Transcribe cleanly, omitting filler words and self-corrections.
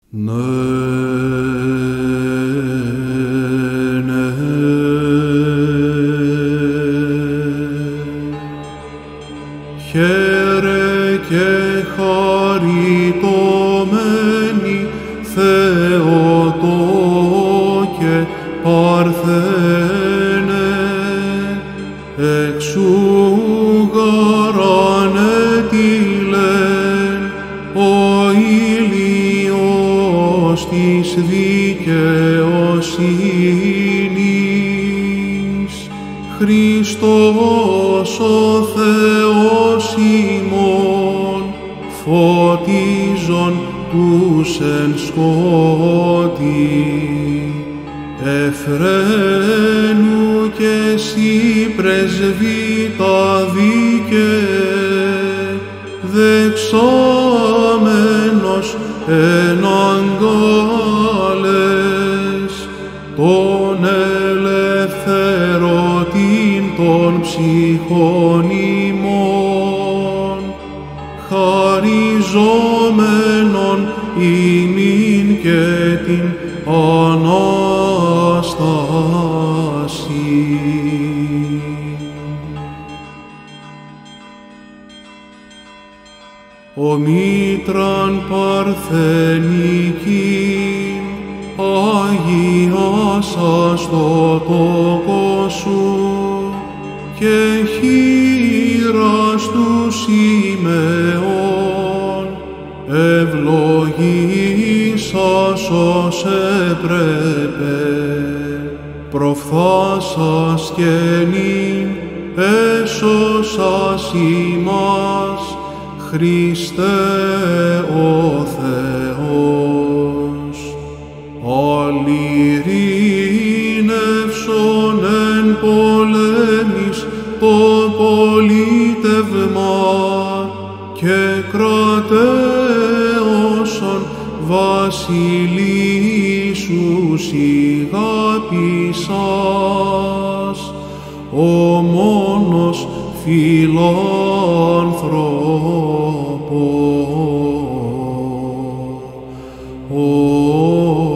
Ναι, ναι. Χαίρε και χαριτωμένη Θεοτόκε Παρθένε, εξού γαρανέτειλεν ο ήλιος της δικαιοσύνης, Χριστός ο Θεός ημών, φωτίζον τους εν σκότη. Εφραίνου κι εσύ πρεσβύτα δίκαιε, δεξάμενος εν αγκάλες, τον ελευθερωτήν των ψυχών ημών, χαριζόμενον ημίν και την Ανάσταση. Ο μήτραν παρθενικήν, αγιάσας το τόκο σου, και χείρας του Σιμεών, ευλογήσας ως έπρεπε, προφθάσας και νυν έσωσας ημάς, Χριστέ ο Θεός. Αλληρήνευσον εν πολέμης το πολίτευμα και κρατέωσον βασιλίσους ηγάπησας, ο μόνος φιλάνθρωπος.